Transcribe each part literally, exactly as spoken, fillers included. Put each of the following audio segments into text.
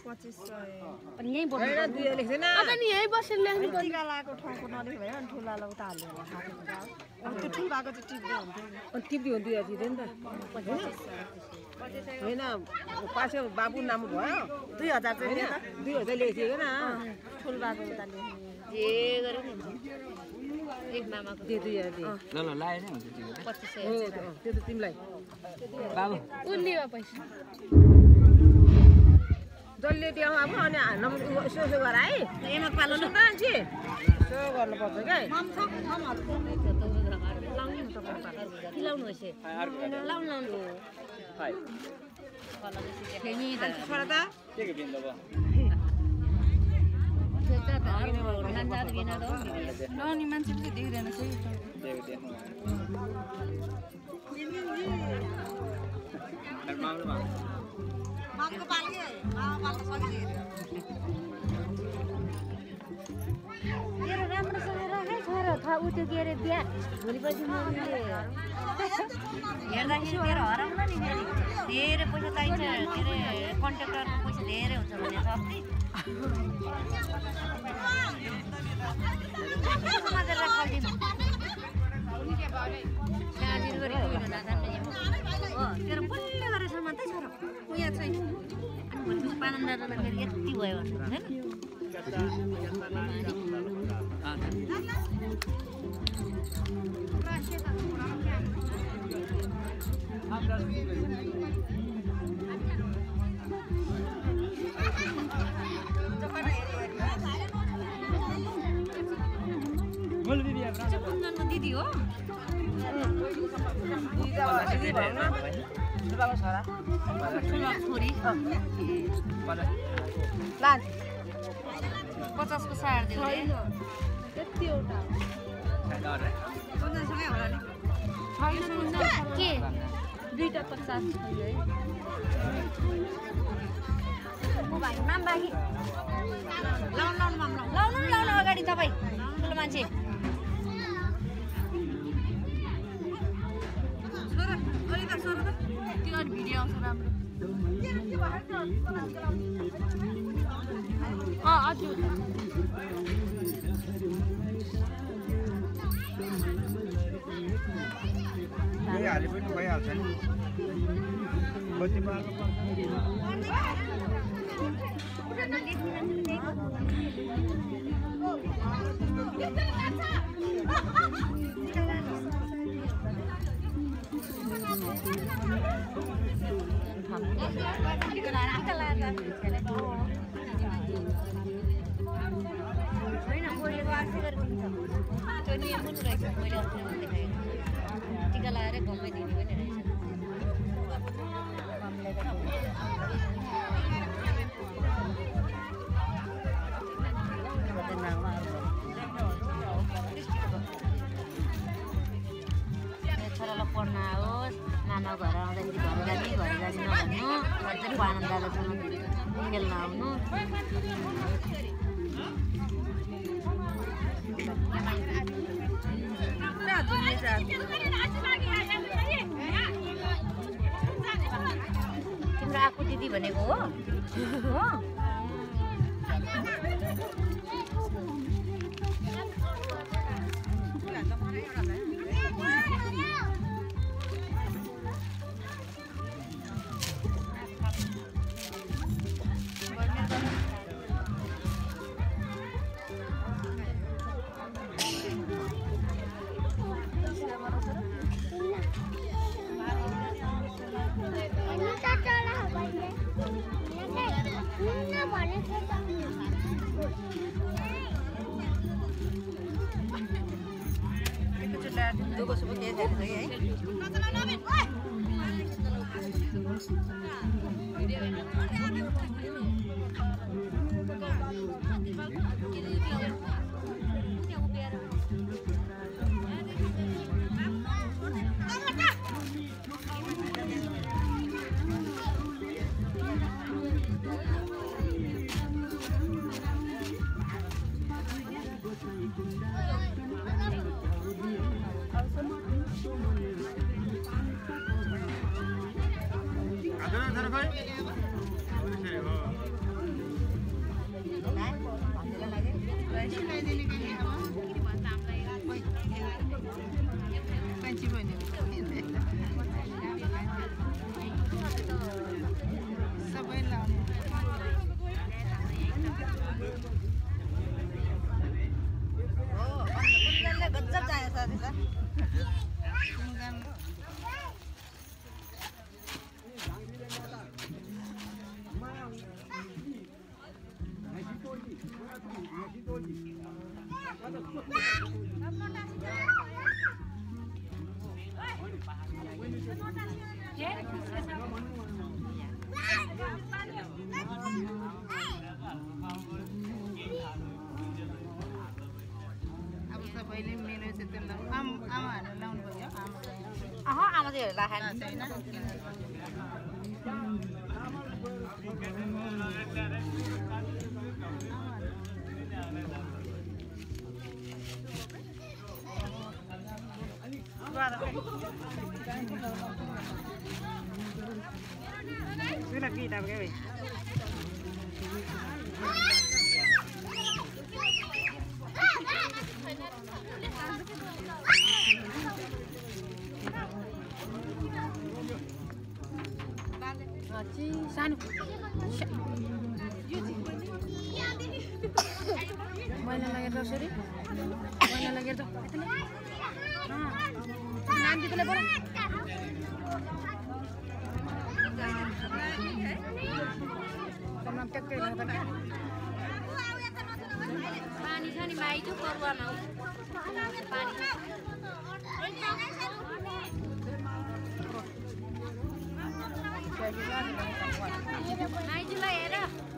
पच्चीस सय अनि यही बोल्नु हैन दुई लेख्दैन अझ नि यही बसेर लेख्नु पर्यो टिका लाको ठाउँको नलेख भयो अनि ठुला लाउ त हाल्यो अनि त्यो ठुल भएको चाहिँ टिप्दै हुन्थ्यो अनि टिप्दै हुन्थ्यो दिँदैन त हैन पासे बाबु नाम भयो दुई हजार चाहिँ दुई हजार लेखिएको न ठुल भएको उता लेख्नु जे गरे नि एक मामाको दे दुई हजार दे ल ल लाए नै हुन्छ पच्चीस सय त्यो त तिमीलाई बाबु उल्ली पैसा जसले दियो अब अनि नम्बर यसो यसो गर है एमा पालो न मान्छे यसो गर्नुपर्छ क्या लाउनु होस् लाउनु लाउनु फेरि त छोरा त के के बिन्द भयो नि मान्छे पनि देखिरहेन देख देख्नु मामला मामको पाल्के मामा पाल्न सकिसक्यो तेरो राम्रोसँग राखै छोरा थाहा उ त्यो के अरे बिहा भोलिपछि मम्मीले हेर्दाखेरि तेरो हराउन नि फेरि धेरै पैसा चाहिन्छ के अरे कन्ट्र्याक्टरको पैसा धेरै हुन्छ भने छ समातेर राखिदिनु साँझिर गरी उयो नजान्ने हो तेरो बल्ल गरेर समात्दै छोरा उयो छैन अनि भोलिपछि पानन दादा फेरि यति भयो भने दिदी हो छोरी पचासको सार दियो के दुईटा पचास नाम बाँकी लाउनु लाउनु लाउनु लाउनु लाउनु अगाडि तपाईँ ठुलो मान्छे त्यो भिडियो आउँछ राम्रो अँ हजुर हाले पनि भइहाल्छ नि बत्तीमा टिका लगाएर घमै दिने पनि रहेछ छोरालाई पढ्न आओस् मामा घर आउँदाखेरि घर जाने घर जाने नभन्नु घरतिर आनन्द दादासँग खेल्न आउनु तिम्रो आफू दिदी भनेको हो हो Ada गजब चाहिए साथी सा अह आमा चाहिँ राखेन Sudah kita pakai. सानो मैला लगेर कसरी मैला लगेर त नाम दिएकोले बरु नाम ट्याक्कै नहुँदा क्या पानी छ नि माइजो पर्वमा पानी माइजोलाई हेर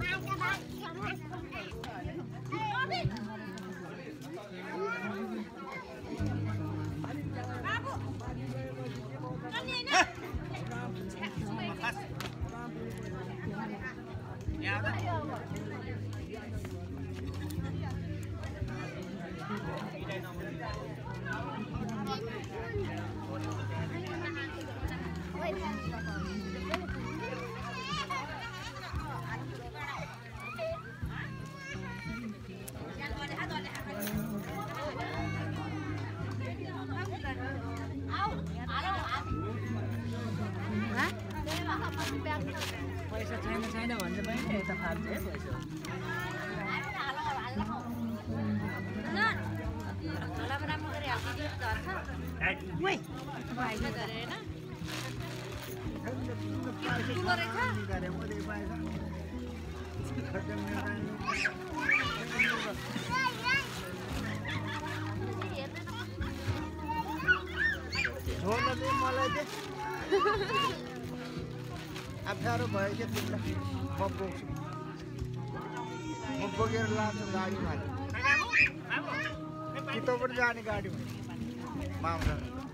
पैसा छैन छैन भन्छ पनि यता फाल्छ है पैसा राम्रो गरी हाल्दिनु झर्छ ओइ भाइले गरे हैन ठुलो रहेछ झोल चाहिँ मलाई चाहिँ अप्ठ्यारो भयो क्या तिमीलाई म बोक्छु म बोकेर लान्छु गाडीमा कि तँ पनि जाने गाडीमा मामला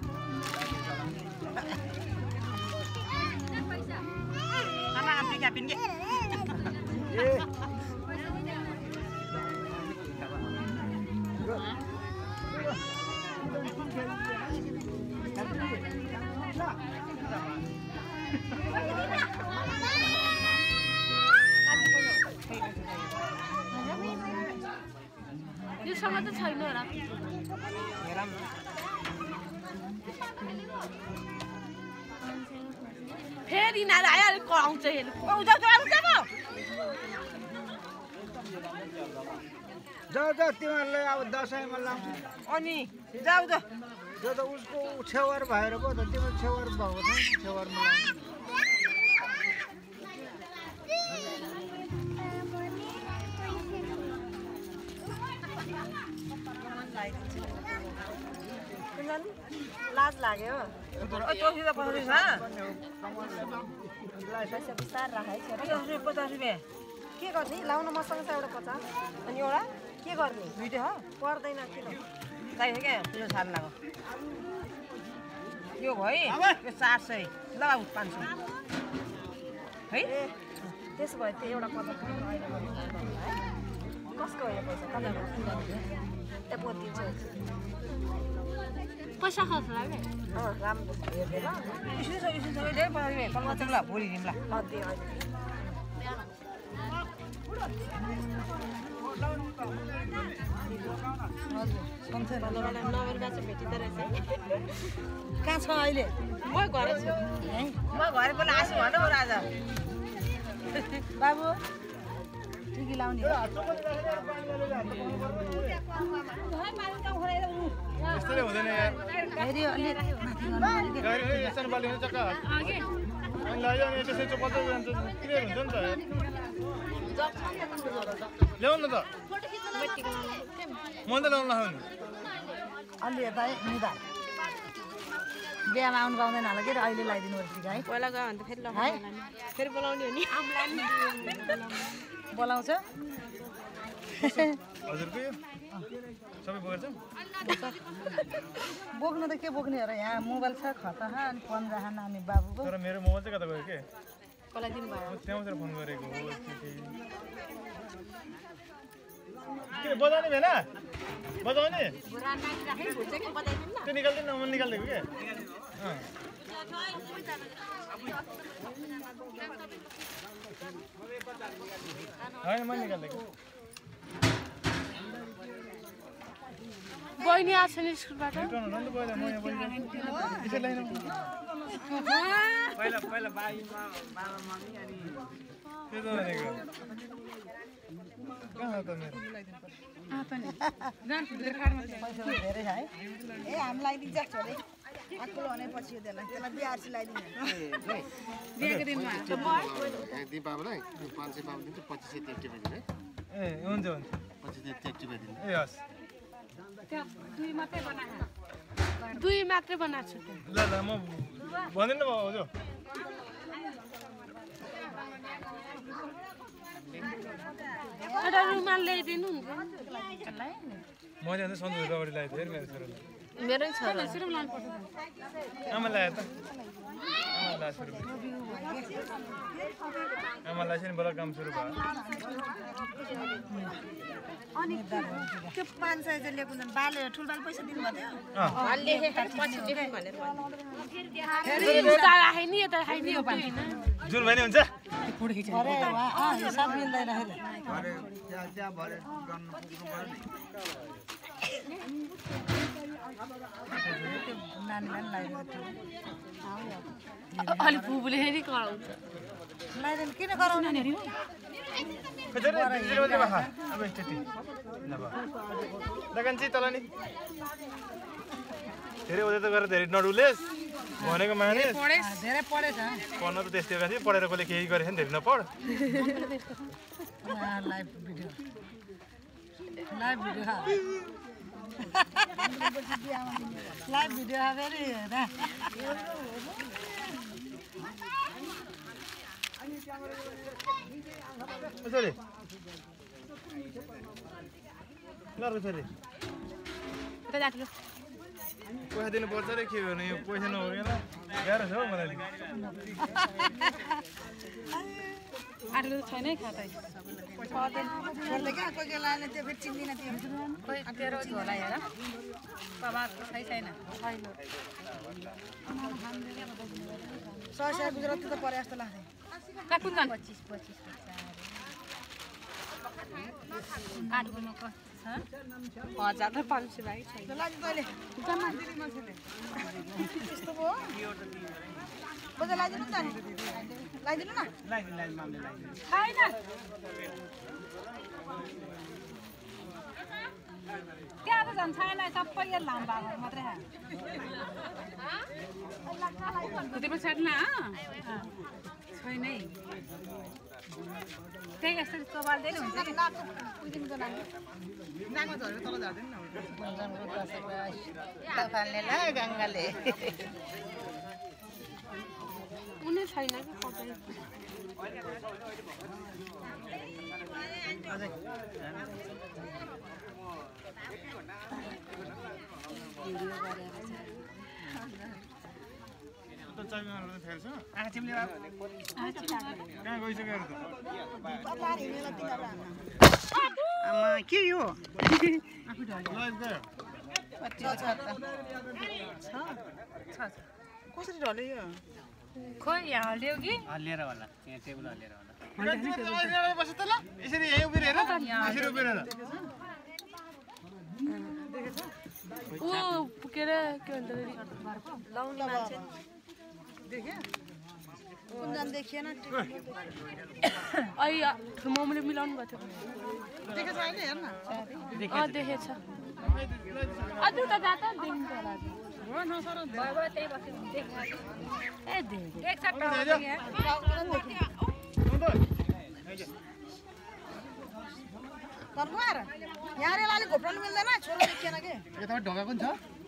आमा आम्टी क्यापिन के ए यो सँग त छैन होला हेरौँ न फेरि यिनीहरू आयो अलिक कराउँछ हेर्नु उता जाऊ जाऊ जाऊ जाऊ तिमीहरूलाई अब दसैँमा लाउँछु अनि जाऊ त त्यो त उसको छेवर भएर पो त तिम्रो छेवर भएको छैन छेवरमा लाउँछु लाज लाग्यो चौसी त पचास पैसा बिस्तार राखेको छ पचास रुपियाँ के गर्ने लाउन मसँग छ एउटा पचास अनि एउटा के गर्ने दुइटै हो पर्दैन किन चाहिन्छ क्या ठुलो छाल लाग्यो यो भयो यो चार सय लगाऊ पाँच सय है त्यसो भए त्यो एउटा पचास कसको होइन पैसा तपाईँको ए पोतिन्छ पैसा खर्च लाग्यो अँ राम्रो हेरेर यसो छ यसो छ धेरै पचास रुपियाँ कलमा चल्ला भोलि दिउँला अझै अहिले कहाँ छ अहिले म घरै छु म घरै पनि आछु भन हो राजा बाबु टिकी लाउने यस्तै हुँदैन यार फेरि अलि माथि गर्नु गाडी यसरी बाली हुन्छ चक्का अनि लाग्यो अनि त्यसै चोपल्दै जान्छ क्लियर हुन्छ नि त ल्याउन न त म त ल्याउन नखाउनु अलि यता निदा बिहामा आउनु पाउँदैन होला के अहिले लगाइदिनु पर्छ है पहिला गयो भने त फेरि लगाउनु फेरि बोलाउने हो नि बोलाउँछ हजुरको यो सबै बोकेछ बोक्नु त के बोक्ने हो र यहाँ मोबाइल छ खता अनि फोन राख नानी बाबुको तर मेरो मोबाइल चाहिँ कता गयो के कसलाई दिनु भयो त्यहाँ मात्रै फोन गरेको हो के बजाउने भेना बजाउने त्यो निकाल्दैन म निकालिदिएको के होइन म निकालिदिएको बहिनी आएको छैन स्कुलबाट पहिला पहिला बाबा मम्मी अनि त्यो त भनेको कहाँ त मेरो पैसा धेरै छ है ए हामी लगाइदिन्छ छोरे आकुलो भनेपछि त्यसलाई त्यसलाई बिहारसी लगाइदिन्छ बिहाको दिनमा दिपावलाई पाँच सय पाउनु दिन्छु पच्चिस सय एक्टिभ दिनु है ए हुन्छ हुन्छ पच्चिस सय एक्टिभ दिनु ए हस् दुई मात्रै बनाएको दुई मात्रै बनाएको छु ल ल म भन्दिनँ भयो हजुर एउटा रुमाल ल्याइदिनु हुन्छ मैले अन्त सन्जु अगाडि लगाइदिएँ मेरो छोरालाई मेरै छोरा आमा लगायो त आमा ला सुरु आमा ला नि बल्ल काम सुरु भयो अनि त्यो पाँच सय चाहिँ ल्याएको बाले ठुलबाल पैसा दिनुभयो राखे नि यता खाइदियो जुन भयो नि हुन्छ अरे अँ हिसाब मिल्दैन नानीलाई पनि लगाइदिएको अलि बुबुले फेरि कराउँछ लगाइदिनु किन गराउने नि अब स्थिति लगन चाहिँ तल नि धेरै उयो त गरेर धेरै नडुलेस भनेको मानिस धेरै पढेछ पढ्न त त्यस्तै थियो पढेर कसले केही गरेछ नि धेरै नपढ live video live video live video फेरि छोरी ल छोरी पैसा दिनुपर्छ रे के गर्ने यो पैसा नभएन गाह्रो छ हौ मलाई आठले त छैन है खाता छोड्दै क्या कोही कोही लाने त्यो फेरि चिन्दिन त्यो खोइ तेरो झोला हेर बाबा छै छैन छैन सय सय गुजराती त परे जस्तो लाग्छ काकुन जान पच्चिस पच्चिस आठ गुणमा कस्तो छ हजार र पाँच सय भाइ छैन लाग्यो तैँले त्यस्तो भयो बजार लगाइदिनु नि लगाइदिनु न छैन त्यहाँ त झन् छैन सबै यहाँ लाम्बा मात्रै तिम्रो छैन छैन है त्यही यस्तो चोबाल्दैन हुन्छ गङ्गाले उनी छैन कि कपाल कहाँ गइसक्यो आमा के यो कसरी ढल्यो यो खोइ यहाँ हाल्यो कि हल्लिएर होला यहाँ टेबल हल्लिएर होला बस त ल यसरी यहीँ उभिएर हेर यसरी उभिएर हेर ऊ के अरे के भन्छ लाउने मान्छे देख्यो कुन देखिएन अहिले मोमले मिलाउनु भएको थियो देखेछ अहिले हेर्न अँ देखेछ अझ त जाता देखिन्छ होला हो न सर भयो त्यही बस्यो देख ए देख एकसाथ तरबार यारे लाले घोप्राउनु मिल्दैन छोरा देखिएन के यो तपाईँ ढोका पनि छ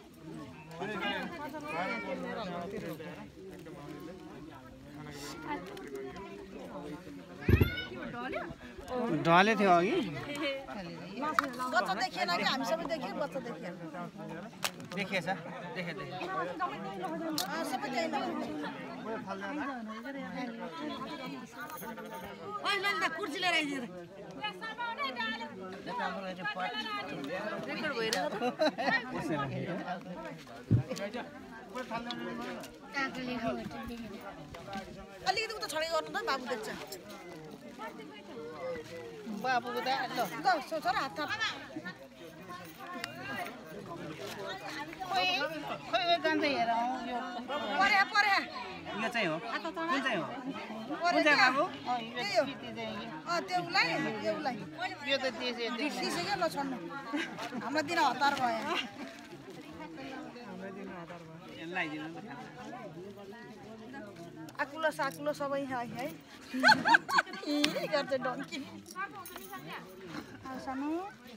ढले थियो अघि बच्चा देखिएन कि हामी सबै देखियो बच्चा देखिएन देखिएछ देखे देखे सबै त्यही न ओइ ल कुर्सी लिएर आइदिएर रेकर्ड भइरहेको अलिकति उता छडै गर्नु त बाबु देख्छ बाबुको त ल ल छोरा हात थाप खोइ खोइ जान्छ हेर यो परे परे यो चाहिँ हो कुन चाहिँ हो कुन चाहिँ बाबु त्यही हो अँ त्योलाई त्योलाई यो त दिसक्यो ल छोड्नु हाम्रो दिन हतार भयो आकुलो साकुलो सबै है है गर्छ डन्की सानो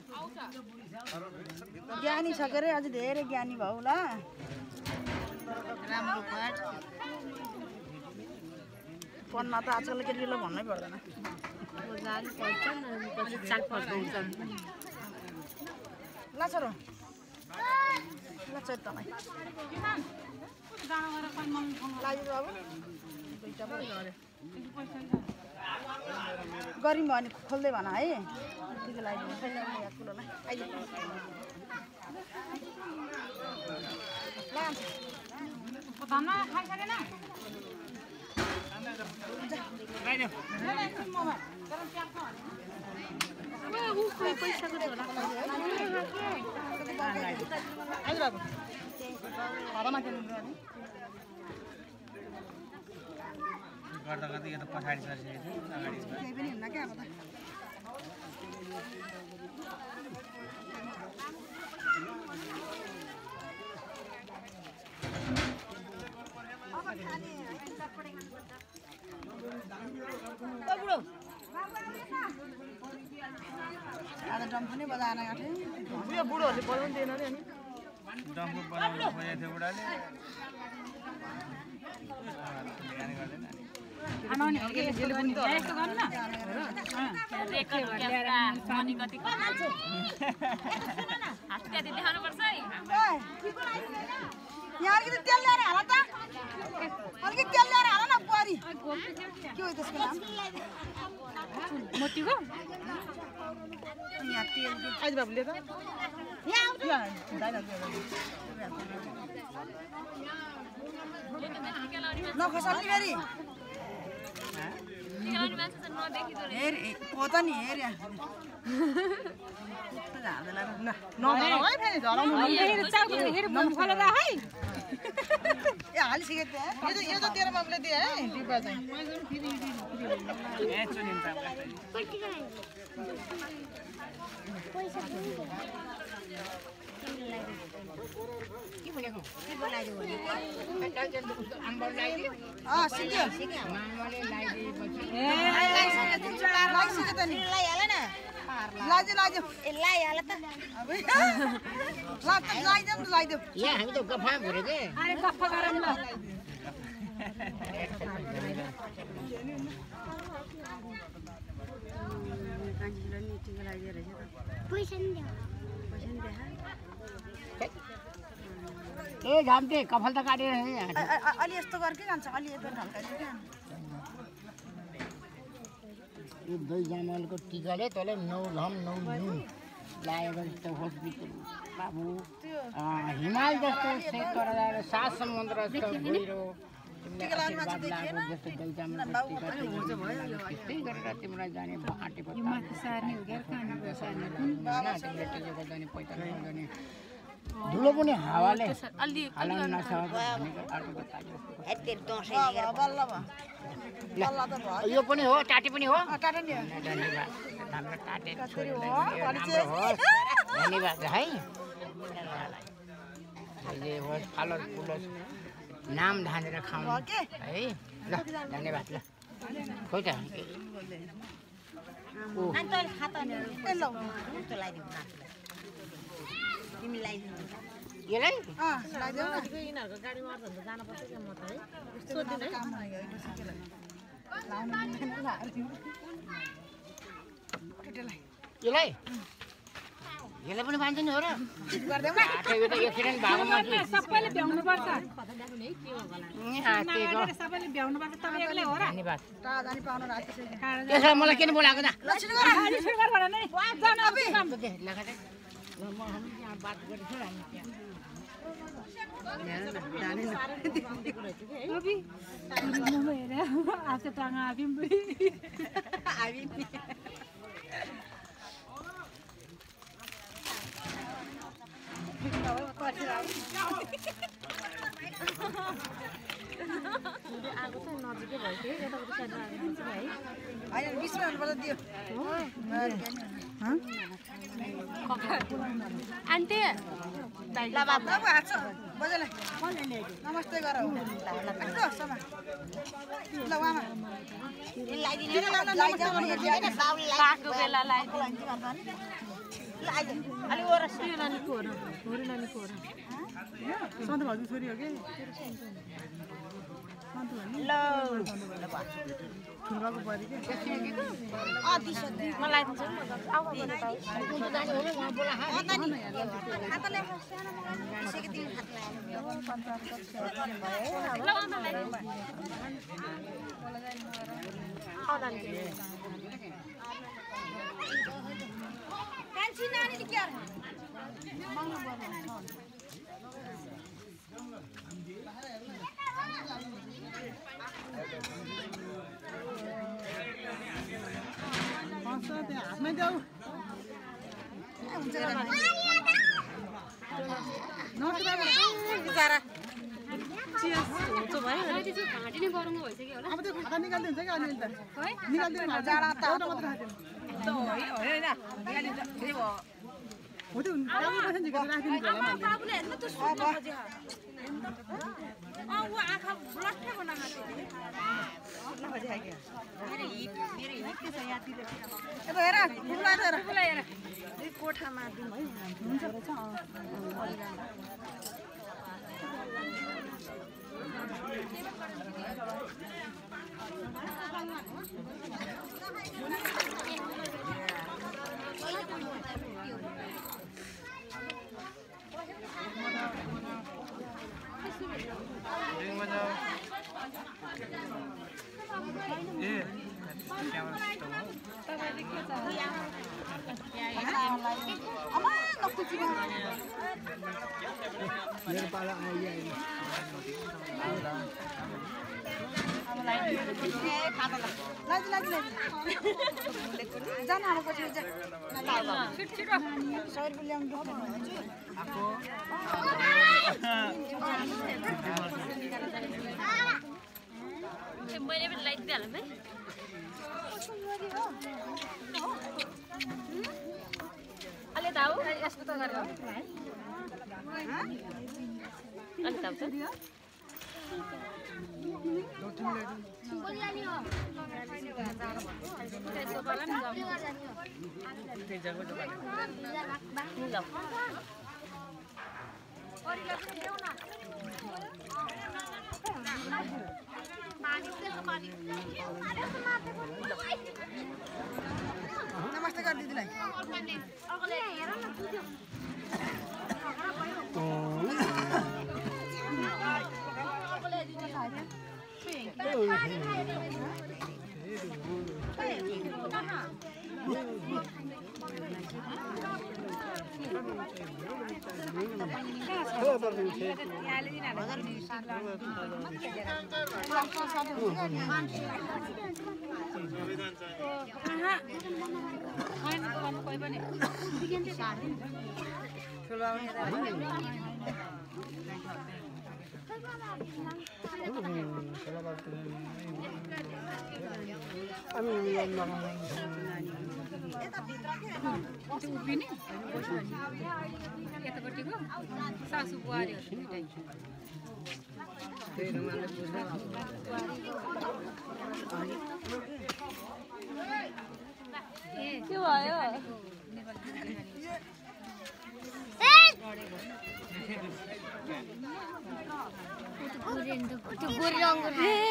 ज्ञानी छ के अरे अझ धेरै ज्ञानी भाउ ल राम्रो पाठ फोनमा त आजकल केटीले भन्नै पर्दैन ल छोरो ल छोरी तपाईँ लाग्यो अब दुईवटा पो गरिम भयो भने खोल्दै भन है ठिकै लगाइदिनु कुलोलाई अहिले खाइसकेन गर्दा गर्दै यो त पछाडि सरिसकेको थियो अगाडि केही पनि हुन्न क्या अब त आज डम्फु नै बजाएन गाँठे यो बुढोहरूले बजाउनु दिएन अरे अनि डम्फु बनाउनु खोजेको थियो बुढाले यहाँ अलिकति तेल ल्याएर हाल त अलिकति तेल ल्याएर हाल न बुहारी के हो त्यसको नाम मोतीको यहाँ तेल आइज बाबुले त नखसाल्ने फेरि हेर हो त नि हेर ए हालिसकेको थियो यो त तेरो बाबुले दिए है डिब्बा चाहिँ हामी त गफा भरे के अरे गफ गरौँ ल ए घामते कफल त काटेर अलि यस्तो गर्कै जान्छ अलि यस्तो ढल्काइदिन्छ यो दही जमलको टिकाले तँलाई नौ घाम नौ नुन लागेको जस्तो हस्पिटल बाबु हिमाल जस्तो सेट गरेर सात समुद्र जस्तो गहिरो जस्तो दही जमल त्यस्तै गरेर तिमीलाई जाने आँटेको सार्ने हो क्या खानु सार्ने टिकेको जाने पैसा जाने धुलो पनि हावाले अलि हालाउन नसक्छ भनेको अर्को बतायो बल्ल भयो बल्ल त भयो यो पनि हो टाटी पनि हो टाटा नि धन्यवाद हाम्रो टाटे कसरी हो राम्रो परिचय होस् धन्यवाद है अहिले होस् फलोस् फुलोस् नाम धानेर खाउँ के? है ल धन्यवाद ल खोइ त ओ ए ल यसलाई अँ लगाइदेऊ न यिनीहरूको गाडीमा अर्थहरू त जानुपर्छ क्या म त है सोध्दिन काम भयो लाउनु मिल्दैन लाएर केटीलाई यसलाई यसलाई पनि मान्छ नि हो र गर्दैौ न आठै यो त एक्सिडेन्ट भएको मान्छे सबैले भ्याउनु पर्छ हातेको सबैले भ्याउनु पर्छ तपाईँ एक्लै हो र धन्यवाद टाढा जाने पाउनु राखेको छ त्यसो मलाई किन बोलाएको त लक्षण गर गाडी सुरुवात गर नै जान अब दे लगा दे ल म हामी यहाँ बात गर्छौँ हामी त्यहाँ अभी म हेरे आज टाङा आबी बुढी आबी आएको चाहिँ नजिकै भइसक्यो यताउति साइडमा आएको छ है होइन बिस मिनट पर्छ दियो आन्टी ल बात अब हात बजेलाई नमस्ते गर ल समा ल वामा पाको बेला लगाइदिनु अलि ओरस यो नानीको हो र होरी नानीको हो र सन्त भाउजू छोरी हो कि ल ठुल्बाको पऱ्यो कि मलाई दिन्छ नि अब भने त ल मलाई हातमै देऊ घाँटी नै गरौँ भइसक्यो होला अब त्यो खाता निकालिदिन्छ कि अलिअलि त निकालिदिनु जाडा त एउटा मात्र खाइदिनु हो त्यो राखिदिनु होला बाबुले हेर्नु त सुत्नु खोजे अँ ऊ आँखा ब्लस्टै बनाएको यता हेर फुला हेर फुला हेर कोठामा दिउँ है हुन्छ रहेछ अमा नकुचिमा मेरो पाला आइया लाइज लाइज लाइज जान आमा पछि जा छिटो छिटो सय रुपियाँ ल्याउनु मैले पनि लाइट दिइहालौँ है अलि त आऊ यस्तो त गरेर अलि त आउँछ नमस्ते कर दिदीलाई कोही पनि उभिने यतापट्टिको सासु बुहारीहरू दुइटै ए के भयो त्यो गोरी रङ्ग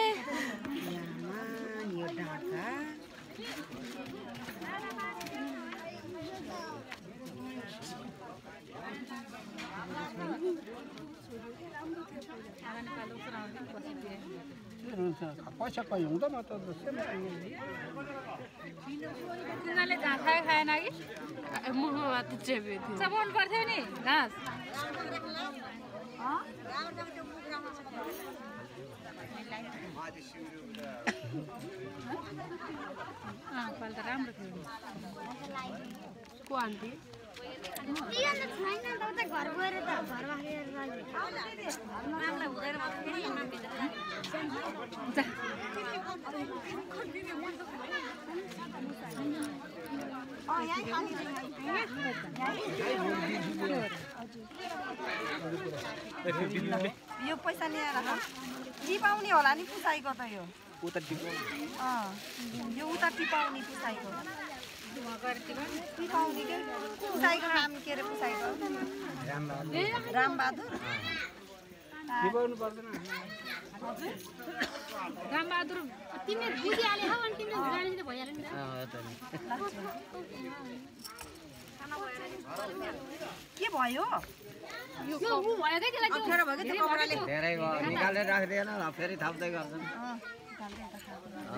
पैसा कहीँ हुँदैन त तिनीहरूले घाँस खाए खाएन कि मुखमा त चेप्यो चबाउनु पर्थ्यो नि घाँस पाल त राम्रो थियो को आन्टी घर गएर त घरमा यो पैसा ल्याएर टिपाउने होला नि पुसाइको त यो उता टिपाउने यो उता टिपाउने पुसाइको टिपाउने के पुसाइको नाम के अरे पुसाइको रामबहादुर टिपाउनु पर्दैन रामबहादुर तिमीहरू बुझिहाले हौ अनि तिमीहरू जाने त भइहाल्यो नि के भयो यो उ भयो के त्यसलाई अप्ठ्यारो भयो कि त्यो कपडाले धेरै निकालेर राख्दैन फेरि थाप्दै गर्छन्